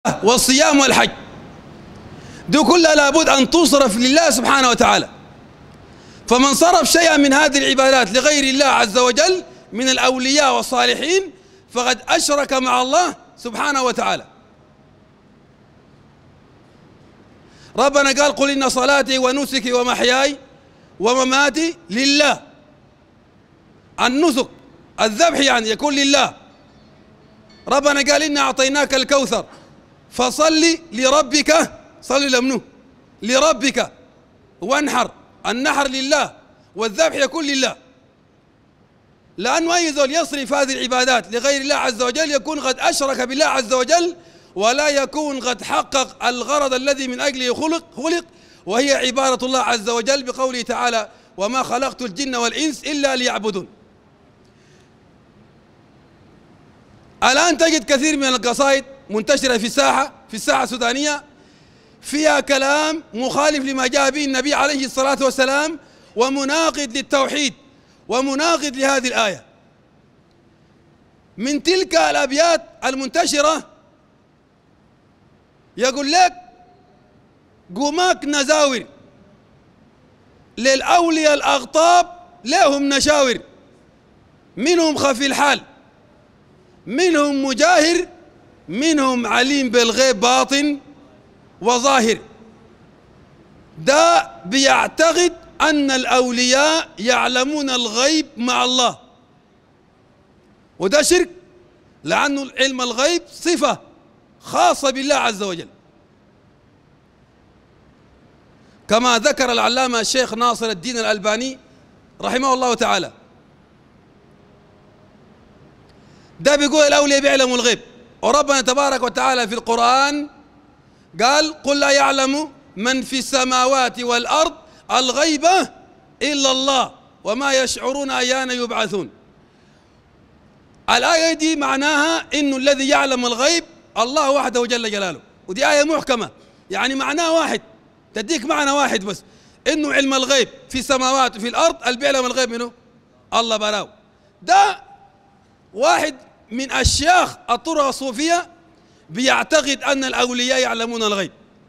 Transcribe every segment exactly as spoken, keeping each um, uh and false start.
والصيام والحج دي كلها لابد أن تصرف لله سبحانه وتعالى. فمن صرف شيئا من هذه العبادات لغير الله عز وجل من الأولياء والصالحين فقد أشرك مع الله سبحانه وتعالى. ربنا قال: قل إن صلاتي ونسكي ومحياي ومماتي لله. النسك الذبح يعني يكون لله. ربنا قال: إنا أعطيناك الكوثر فصل لربك، صل لمنه لربك وانحر. النحر لله والذبح يكون لله، لأنه أي زول يصرف هذه العبادات لغير الله عز وجل يكون قد أشرك بالله عز وجل، ولا يكون قد حقق الغرض الذي من أجله خلق خلق وهي عبادة الله عز وجل، بقوله تعالى: وما خلقت الجن والإنس إلا ليعبدون. الآن تجد كثير من القصائد منتشرة في الساحة في الساحة السودانية فيها كلام مخالف لما جاء به النبي عليه الصلاة والسلام، ومناقض للتوحيد ومناقض لهذه الآية. من تلك الأبيات المنتشرة يقول لك: قماك نزاور للأولياء الأغطاب لهم نشاور، منهم خفي الحال منهم مجاهر، منهم عليم بالغيب باطن وظاهر. ده بيعتقد أن الأولياء يعلمون الغيب مع الله، وده شرك، لأن علم الغيب صفة خاصة بالله عز وجل، كما ذكر العلامة الشيخ ناصر الدين الألباني رحمه الله تعالى. ده بيقول الأولياء بيعلموا الغيب، وربنا تبارك وتعالى في القرآن قال: قل لا يعلم من في السماوات والأرض الغيب إلا الله وما يشعرون أيان يبعثون. الآية دي معناها إنه الذي يعلم الغيب الله وحده جل جلاله، ودي آية محكمة، يعني معناها واحد، تديك معنى واحد بس، إنه علم الغيب في السماوات وفي الأرض، اللي بيعلم الغيب منه الله براو. ده واحد من أشياخ الطرق الصوفية بيعتقد أن الأولياء يعلمون الغيب.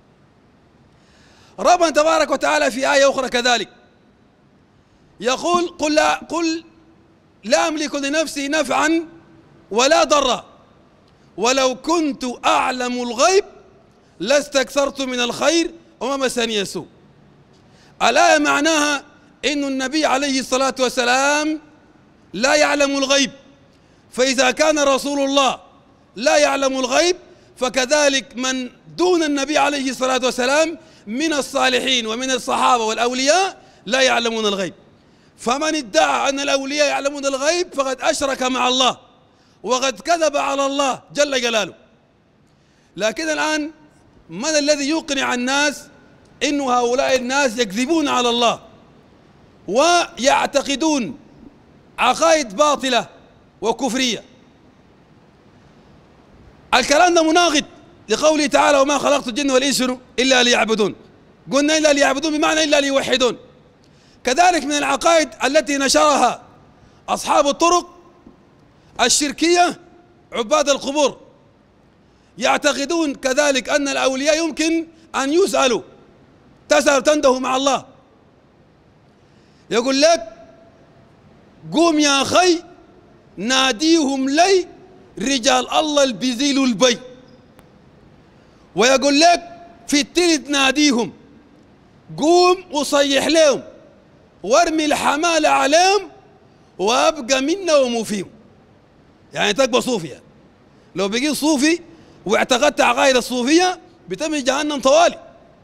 ربنا تبارك وتعالى في آية أخرى كذلك يقول: قل لا, قل لا أملك لنفسي نفعا ولا ضرا ولو كنت أعلم الغيب لاستكثرت من الخير وما مسني السوء. الآية معناها إن النبي عليه الصلاة والسلام لا يعلم الغيب، فإذا كان رسول الله لا يعلم الغيب فكذلك من دون النبي عليه الصلاة والسلام من الصالحين ومن الصحابة والأولياء لا يعلمون الغيب. فمن ادعى أن الأولياء يعلمون الغيب فقد أشرك مع الله وقد كذب على الله جل جلاله. لكن الآن من الذي يقنع الناس إن هؤلاء الناس يكذبون على الله ويعتقدون عقائد باطلة وكفرية؟ الكلام ده مناقض لقوله تعالى: وما خلقت الجن والإنس إلا ليعبدون. قلنا إلا ليعبدون بمعنى إلا ليوحدون. كذلك من العقائد التي نشرها أصحاب الطرق الشركية عباد القبور، يعتقدون كذلك أن الأولياء يمكن أن يسألوا، تسأل تنده مع الله. يقول لك: قوم يا أخي ناديهم لي رجال الله اللي بيزيلوا البي. ويقول لك في التلت ناديهم، قوم وصيح لهم وارمي الحمالة عليهم وابقى منا ومفيهم. يعني تبقى صوفي، يعني لو بقيت صوفي واعتقدت عقائد الصوفية بتمشي جهنم طوالي.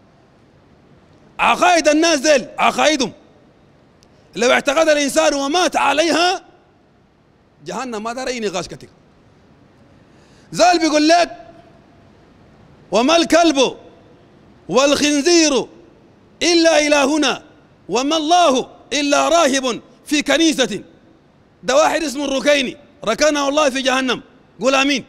عقائد الناس ديل عقائدهم لو اعتقد الإنسان ومات عليها جهنم ما دار أي نقاش كتير. زال بيقول لك: وما الكلب والخنزير إلا إلهنا وما الله إلا راهب في كنيسة. ده واحد اسمه الركيني ركنه الله في جهنم، قول آمين.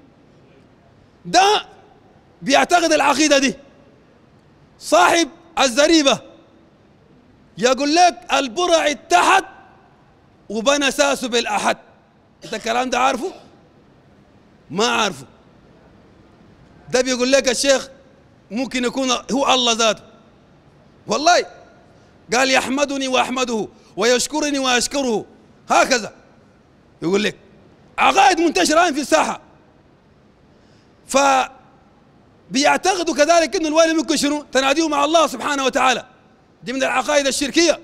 ده بيعتقد العقيدة دي. صاحب الزريبة يقول لك: البرع اتحد وبنى ساسه بالأحد. انت الكلام ده عارفه؟ ما عارفه. ده بيقول لك الشيخ ممكن يكون هو الله ذاته، والله قال يحمدني وأحمده ويشكرني وأشكره، هكذا يقول لك. عقائد منتشرة الآن في الساحة، فبيعتقدوا كذلك أن الوالي ممكن شنو تناديه مع الله سبحانه وتعالى، دي من العقائد الشركية.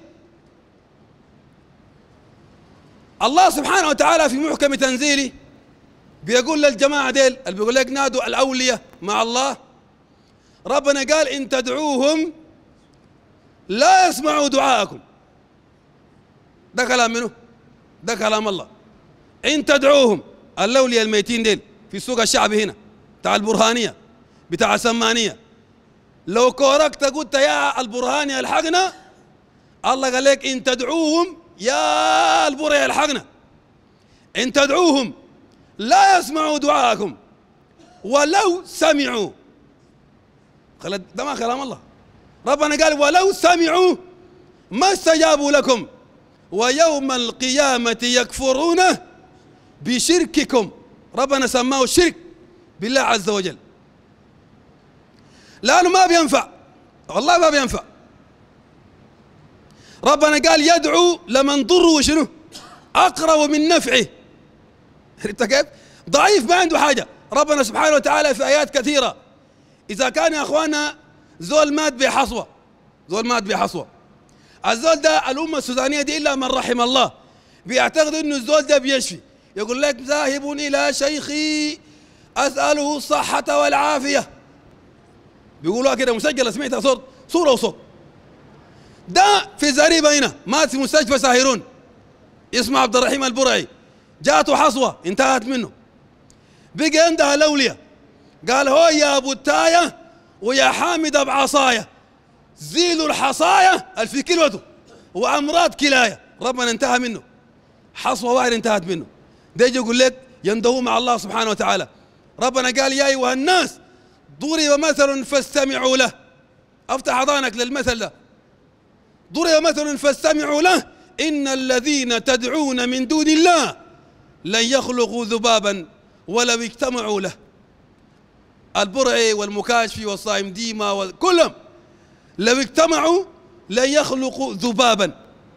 الله سبحانه وتعالى في محكم تنزيله بيقول للجماعة ديل اللي بيقول لك نادوا الأولياء مع الله، ربنا قال إن تدعوهم لا يسمعوا دعاءكم. ده كلام منه؟ ده كلام الله. إن تدعوهم الأولياء الميتين ديل في السوق الشعبي هنا بتاع البرهانية بتاع السمانية، لو كوركت قلت يا البرهاني الحقنا، الله قال لك إن تدعوهم يا البرهاني الحقنا، إن تدعوهم لا يسمعوا دعاءكم ولو سمعوا. ده ما كلام الله. ربنا قال ولو سمعوا ما استجابوا لكم ويوم القيامة يكفرون بشرككم. ربنا سماه الشرك بالله عز وجل، لأنه ما بينفع، والله ما بينفع. ربنا قال يدعو لمن ضره شنو أقرب من نفعه. عرفت كيف؟ ضعيف ما عنده حاجة. ربنا سبحانه وتعالى في آيات كثيرة إذا كان يا أخوانا زول مات بحصوة، زول مات بحصوة، الزول ده الأمة السودانية دي إلا من رحم الله بيعتقد إنه الزول ده بيشفي. يقول لك ذاهب إلى شيخي أسأله الصحة والعافية، بيقولوها كده مسجلة، سمعتها صوت صورة وصوت. ده في زريبة هنا مات في مستشفى ساهرون اسمه عبد الرحيم البرعي، جاته حصوة انتهت منه، بقى عندها الأولياء قال هو يا أبو التاية ويا حامد بعصاية زيلوا الحصاية الفي كلوته وأمراض كلاية. ربنا انتهى منه، حصوة واحدة انتهت منه. ده يجي يقول لك يندهوا مع الله سبحانه وتعالى. ربنا قال يا أيها الناس ضرب مثل فاستمعوا له. افتح اذانك للمثل ده. ضرب مثل فاستمعوا له إن الذين تدعون من دون الله لن يخلقوا ذبابا ولو اجتمعوا له. البرعي والمكاشفي والصائم ديما وكلهم لو اجتمعوا لن يخلقوا ذبابا،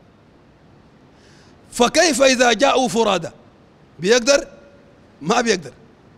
فكيف إذا جاءوا فرادى؟ بيقدر؟ ما بيقدر.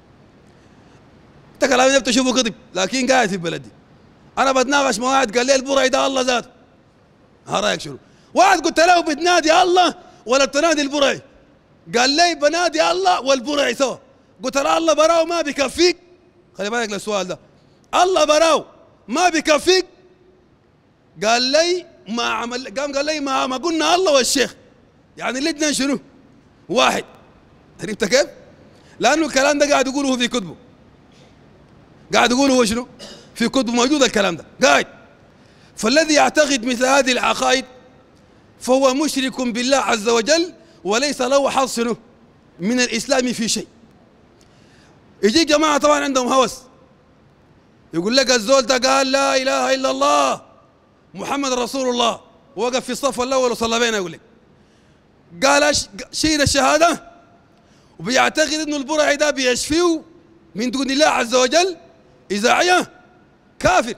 انت كلامي ده تشوفه كذب، لكن قاعد في بلدي انا بتناقش مع واحد قال لي البرعي ده الله ذاته، ها رايك شنو؟ واحد قلت له بتنادي الله ولا بتنادي البرعي؟ قال لي بنادي الله والبرعي سوا. قلت له الله براو ما بكفيك؟ خلي بالك للسؤال ده، الله براو ما بكفيك؟ قال لي ما عمل، قام قال لي ما ما قلنا الله والشيخ، يعني الاثنين شنو؟ واحد. عرفت كيف؟ لانه الكلام ده قاعد يقوله في كتبه، قاعد يقوله هو شنو؟ في كتبه موجود الكلام ده قاعد. فالذي يعتقد مثل هذه العقائد فهو مشرك بالله عز وجل وليس له حظ شنو؟ من الاسلام في شيء. يجي جماعه طبعا عندهم هوس، يقول لك الزول ده قال لا اله الا الله محمد رسول الله، وقف في الصف الاول وصلى بينا، يقول لك قال شيل الشهاده وبيعتقد انه البرعي ده بيشفيه من دون الله عز وجل اذاعيه، كافر.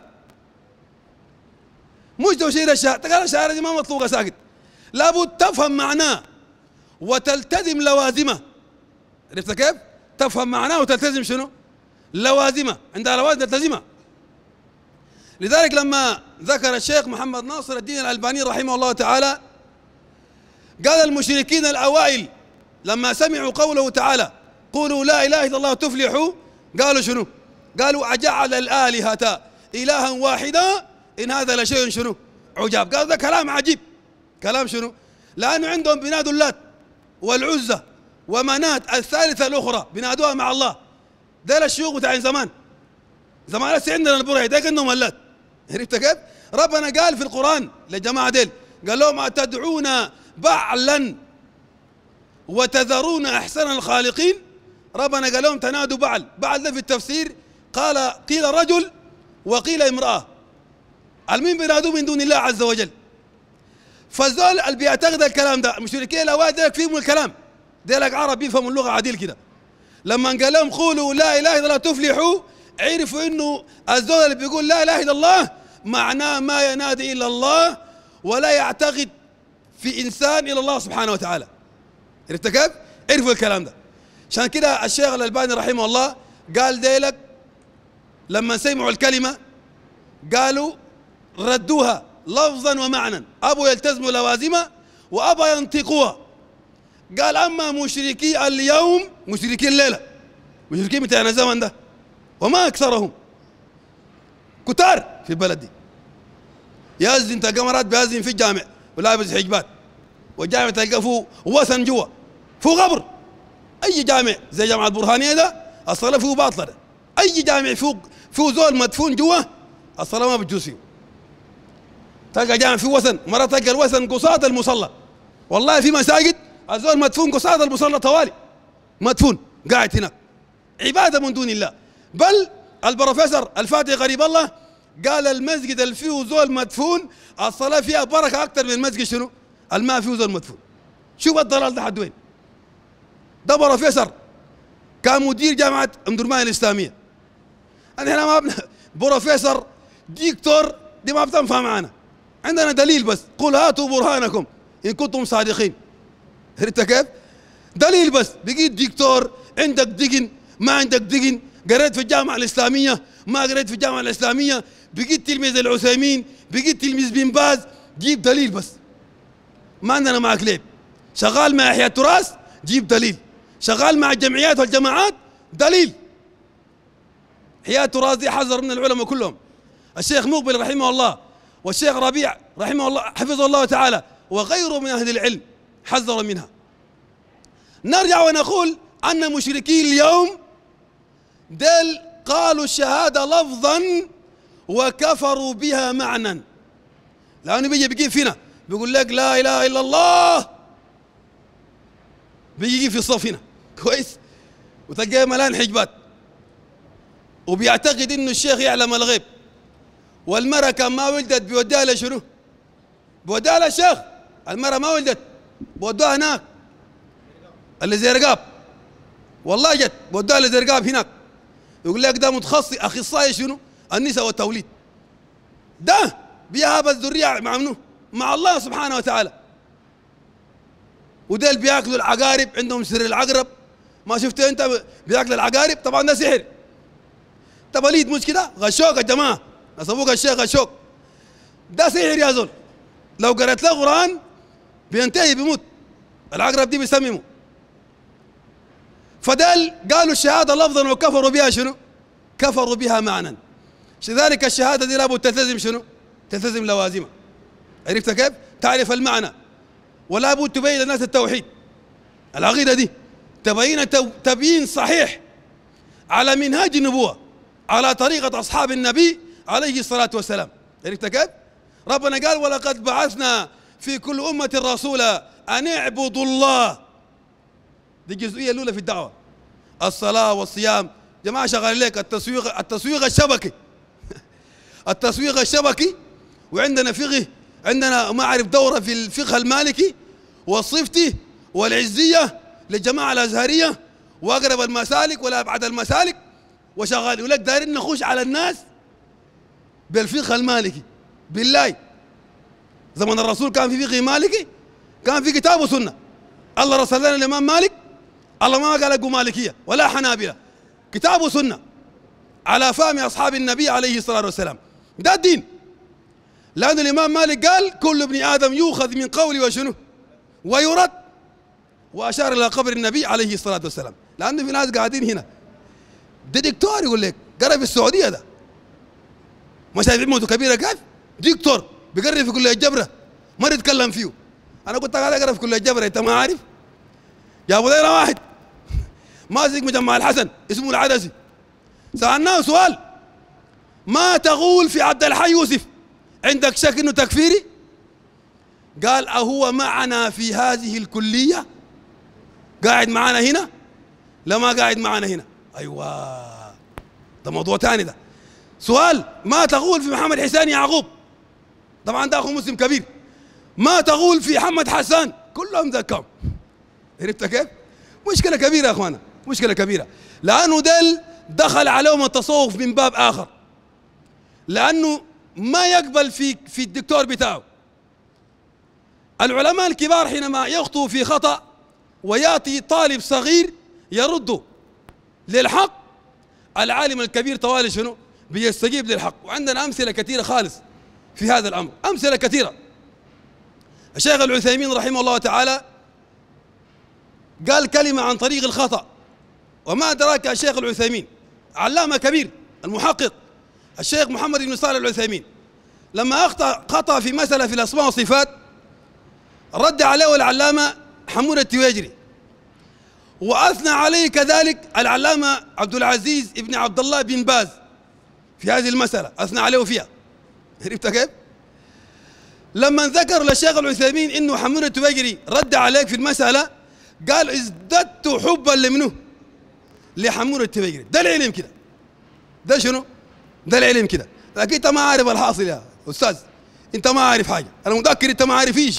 مش ده شيل الشهاده، قال الشهاده دي ما مطلوبه ساكت، لابد تفهم معناه وتلتزم لوازمه. عرفت كيف؟ تفهم معناه وتلتزم شنو؟ لوازمه، عندها لوازم تلتزمها. لذلك لما ذكر الشيخ محمد ناصر الدين الألباني رحمه الله تعالى قال المشركين الأوائل لما سمعوا قوله تعالى قولوا لا إله إلا الله تفلحوا، قالوا شنو؟ قالوا أجعل الآلهة إلها واحدا إن هذا لشيء شنو؟ عجاب. قال ده كلام عجيب. كلام شنو؟ لأنه عندهم بنادوا اللات والعزة ومنات الثالثة الأخرى بنادوها مع الله. ده الشيوخ بتاعين زمان زمان لسه عندنا البرعي ده كأنهم اللات. عرفت كيف؟ ربنا قال في القرآن للجماعة ديل قال لهم أتدعون بعلا وتذرون أحسن الخالقين. ربنا قال لهم تنادوا بعل. بعل ده في التفسير قال قيل رجل وقيل امرأة، المين بينادوا من دون الله عز وجل. فالزول اللي بيعتقد الكلام ده المشركين الأوائل ديلك فيهم الكلام، ديلك عرب بيفهموا اللغة عديل كده. لما قال لهم قولوا لا إله إلا الله تفلحوا عرفوا انه الزول اللي بيقول لا اله الا الله معناه ما ينادي الا الله ولا يعتقد في انسان الا الله سبحانه وتعالى. عرفت كيف؟ عرفوا الكلام ده. عشان كده الشيخ الألباني رحمه الله قال ديلك لما سمعوا الكلمة قالوا ردوها لفظا ومعنى، أبوا يلتزموا لوازمها وأبوا ينطقوها. قال أما مشركي اليوم، مشركي الليلة، مشركي متى الزمن ده وما أكثرهم كتار في البلد دي، يأذن تلقى مرات بيأذن في الجامع ولابس حجبات، والجامع تلقى فيه وثن جوا فيه قبر. أي جامع زي جامع البرهانية ده الصلاة فيه باطلة ده. أي جامع فيه فيه زول مدفون جوا الصلاة ما بتجوز فيه. تلقى جامع فيه وثن، مرات تلقى الوثن قصاد المصلى. والله في مساجد الزول مدفون قصاد المصلى طوالي، مدفون قاعد هناك عبادة من دون الله. بل البروفيسور الفاتح غريب الله قال المسجد اللي فيه زول مدفون الصلاة فيها بركة أكثر من المسجد شنو؟ الماء فيه زول مدفون. شوف الضلال ده حد وين؟ ده بروفيسور كان مدير جامعة أم درمان الإسلامية. أنا ما بن... بروفيسور دكتور دي ما بتنفع معنا. عندنا دليل بس، قل هاتوا برهانكم إن كنتم صادقين. عرفت كيف؟ دليل بس، بقيت دكتور عندك دقن ما عندك دقن، قريت في الجامعة الإسلامية ما قريت في الجامعة الإسلامية، بقيت تلميذ العثيمين، بقيت تلميذ بن باز، جيب دليل بس. ما عندنا معك لعب. شغال مع إحياء التراث جيب دليل، شغال مع الجمعيات والجماعات دليل. إحياء التراث دي حذر من العلماء كلهم، الشيخ مقبل رحمه الله والشيخ ربيع رحمه الله حفظه الله تعالى وغيره من أهل العلم حذروا منها. نرجع ونقول أن مشركي اليوم دل قالوا الشهادة لفظا وكفروا بها معنى. لأنه بيجي بيجي فينا بيقول لك لا إله إلا الله، بيجي في الصف هنا كويس وتلقاه ملان حجبات، وبيعتقد إنه الشيخ يعلم الغيب. والمرأة كان ما ولدت بيوديها لشنو؟ بيوديها للشيخ. المرأة ما ولدت بيودوها هناك اللي زي رقاب، والله جد بيودوها اللي زي رقاب هناك. يقول لك ده متخصص أخصائي شنو؟ النساء والتوليد. ده بيهاب الذرية مع منو؟ مع الله سبحانه وتعالى. وديل بياكلوا العقارب، عندهم سر العقرب. ما شفت انت بياكل العقارب؟ طبعا ده سحر، تبليد مش كده؟ غشوك يا جماعه، نصبوك الشيخ غشوك. ده سحر يا زول، لو قرأت له قرآن بينتهي بيموت. العقرب دي بيسمموا. فدل قالوا الشهاده لفظا وكفروا بها شنو؟ كفروا بها معنى. لذلك الشهاده دي لابد تلتزم شنو؟ تلتزم لوازمها. عرفت كيف؟ تعرف المعنى، ولا بد تبين للناس التوحيد. العقيده دي تبين تبيين صحيح على منهاج النبوه، على طريقه اصحاب النبي عليه الصلاه والسلام. عرفت كيف؟ ربنا قال ولقد بعثنا في كل امه رسولا ان اعبدوا الله. دي الجزئيه الاولى في الدعوه. الصلاه والصيام جماعه شغال لك التسويق التسويق الشبكي التسويق الشبكي. وعندنا فقه، عندنا ما اعرف دوره في الفقه المالكي والصفتي والعزيه للجماعه الازهريه واقرب المسالك ولا ابعد المسالك، وشغال يقول لك دايرين نخش على الناس بالفقه المالكي. بالله زمن الرسول كان في فقه مالكي، كان في كتاب وسنه. الله رسل لنا الامام مالك، الله ما قال لكم مالكيه ولا حنابله، كتاب وسنه على فهم اصحاب النبي عليه الصلاه والسلام. ده الدين. لأن الإمام مالك قال كل ابن آدم يؤخذ من قولي وشنو؟ ويرد. وأشار إلى قبر النبي عليه الصلاة والسلام. لأن في ناس قاعدين هنا ده دكتور يقول لك قرأ في السعودية، ده ما شايف علمته كبيرة كيف؟ دكتور بيقرأ في كلية الجبرة ما يتكلم فيه. أنا كنت قاعد أقرأ في كلية الجبرة، أنت ما عارف؟ جابوا لنا واحد ماسك مجمع الحسن اسمه العدسي، سألناه سؤال: ما تقول في عبد الحي يوسف؟ عندك شك انه تكفيري؟ قال أهو معنا في هذه الكلية؟ قاعد معنا هنا؟ لا ما قاعد معنا هنا. أيوة ده موضوع ثاني. ده سؤال: ما تقول في محمد حسين يعقوب؟ طبعا ده أخو مسلم كبير. ما تقول في محمد حسان؟ كلهم ذكاهم. عرفت كيف؟ مشكلة كبيرة يا أخوانا، مشكلة كبيرة. لأنه دل دخل عليهم التصوف من باب آخر، لأنه ما يقبل في في الدكتور بتاعه. العلماء الكبار حينما يخطئوا في خطأ ويأتي طالب صغير يرده للحق، العالم الكبير طوالي شنو؟ بيستجيب للحق. وعندنا أمثلة كثيرة خالص في هذا الأمر، أمثلة كثيرة. الشيخ العثيمين رحمه الله تعالى قال كلمة عن طريق الخطأ، وما أدراك الشيخ العثيمين علامة كبير المحقق الشيخ محمد بن صالح العثيمين لما أخطأ خطأ في مسألة في الأسماء والصفات، رد عليه العلامة حمود التويجري، وأثنى عليه كذلك العلامة عبد العزيز ابن عبد الله بن باز في هذه المسألة، أثنى عليه فيها. عرفت كيف؟ لما ذكر للشيخ العثيمين إنه حمود التويجري رد عليك في المسألة، قال ازددت حبا لمنه؟ لحمود التويجري. ده العلم كده، ده شنو؟ ده العلم كده. لكن أنت ما عارف الحاصل يا أستاذ، أنت ما عارف حاجة، أنا متأكد أنت ما عارف إيش.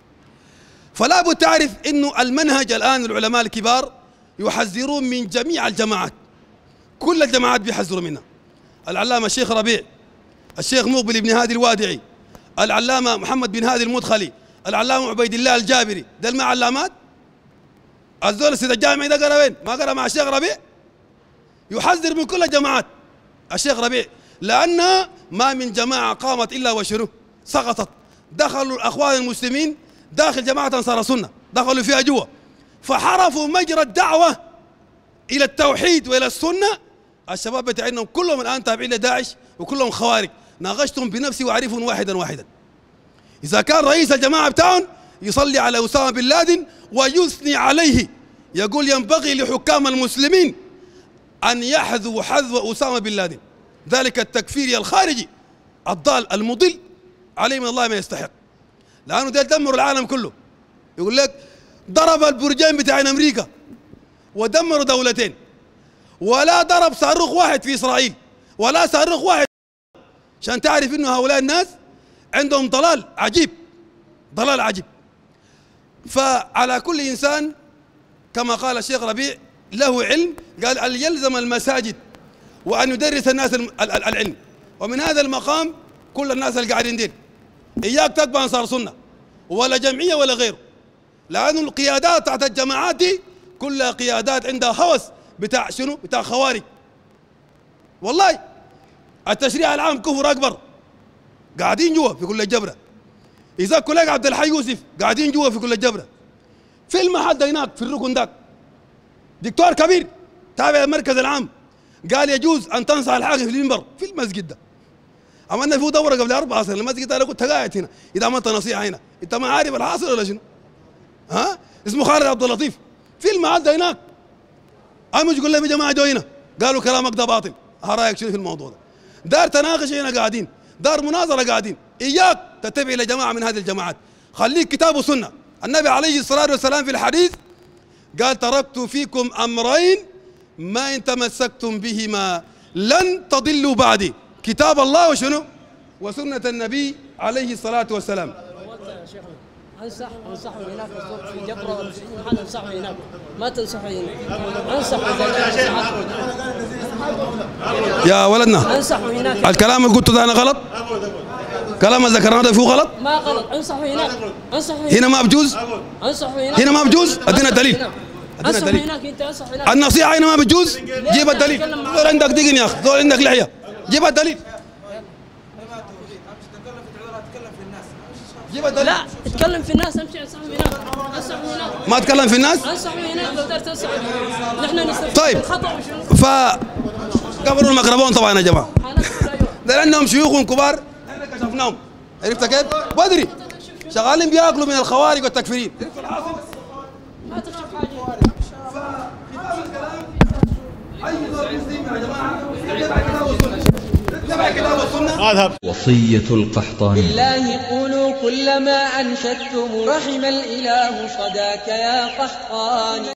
فلا بد تعرف إنه المنهج الآن العلماء الكبار يحذرون من جميع الجماعات، كل الجماعات بيحذروا منها. العلامة الشيخ ربيع، الشيخ مقبل بن هادي الوادعي، العلامة محمد بن هادي المدخلي، العلامة عبيد الله الجابري، ده المع علامات. الزول السيد الجامعي ده قرا وين؟ ما قرا مع الشيخ ربيع؟ يحذر من كل الجماعات الشيخ ربيع، لأن ما من جماعة قامت إلا وشنو؟ سقطت. دخلوا الأخوان المسلمين داخل جماعة أنصار السنة، دخلوا فيها جوا، فحرفوا مجرى الدعوة إلى التوحيد وإلى السنة. الشباب بتاعنا كلهم الآن تابعين لداعش وكلهم خوارج. ناقشتهم بنفسي وأعرفهم واحدا واحدا. إذا كان رئيس الجماعة بتاعهم يصلي على أسامة بن لادن ويثني عليه، يقول ينبغي لحكام المسلمين أن يحذوا حذو أسامة بن لادن، ذلك التكفيري الخارجي الضال المضل عليه من الله ما يستحق، لأنه ده دمروا العالم كله. يقول لك ضرب البرجين بتاعين أمريكا ودمروا دولتين، ولا ضرب صاروخ واحد في إسرائيل ولا صاروخ واحد، عشان تعرف إنه هؤلاء الناس عندهم ضلال عجيب، ضلال عجيب. فعلى كل إنسان كما قال الشيخ ربيع له علم، قال أن يلزم المساجد وأن يدرس الناس العلم. ومن هذا المقام كل الناس اللي قاعدين دين إياك تتبع أنصار سنة ولا جمعية ولا غيره، لأن القيادات تحت الجماعات دي كلها قيادات عندها هوس بتاع شنو؟ بتاع خوارج. والله التشريع العام كفر أكبر، قاعدين جوا في كل الجبرة. إذا كلك عبد الحي يوسف قاعدين جوا في كل الجبرة. في المحل هناك في الركن ذاك دكتور كبير تابع المركز العام قال يجوز أن تنصح الحاكم في المنبر في المسجد ده. عملنا فيه دورة قبل أربع سنين المسجد، أنا كنت قاعد هنا. إذا عملت نصيحة هنا أنت ما عارف الحاصل ولا شنو؟ ها؟ اسمه خالد عبد اللطيف في المحل ده هناك. أنا مش يقول لهم يا جماعة جو هنا، قالوا كلامك ده باطل. ها رأيك شنو في الموضوع ده؟ دار تناقش هنا قاعدين، دار مناظرة قاعدين. إياك تتبع إلى جماعة من هذه الجماعات، خليك كتاب وسنة. النبي عليه الصلاة والسلام في الحديث قال تركت فيكم أمرين ما إن تمسكتم بهما لن تضلوا بعدي، كتاب الله وشنو؟ وسنة النبي عليه الصلاة والسلام. انصح انصح هناك في جبره في محل، انصح هناك ما تنصح هنا. انصح يا ولدنا، انصح هناك. الكلام اللي قلته ده انا غلط؟ كلام ذكرناه ده فيه غلط؟ ما غلط، انصح هناك. انصح هناك. هنا ما بجوز؟ انصح هناك. هنا ما بجوز؟ ادينا دليل. ادينا دليل. هناك انت انصح هناك. النصيحة هنا ما بتجوز؟ جيب الدليل. دول عندك دقن يا اخي، دول عندك لحية. جيب الدليل. جيب الدليل. لا اتكلم في الناس، امشي انصح هناك. انصح هناك. ما اتكلم في الناس؟ انصح هناك لو قدرت انصح. نحن نستفيد طيب. الخطأ وشنو؟ ف قبروا الميكروفون طبعا يا جماعة. ده لأنهم شيوخ كبار احنا كشفناهم. عرفت كيف؟ بدري شغالين بياكلوا من الخوارج والتكفيرين. عرفت الحاصل؟ ما تكشف حاجة. أي زول مسلم يا جماعة يتبع كتاب والسنة، يتبع كتاب والسنة. وصية القحطاني. بالله قولوا كل ما أنشدتم رحم الإله صداك يا قحطاني.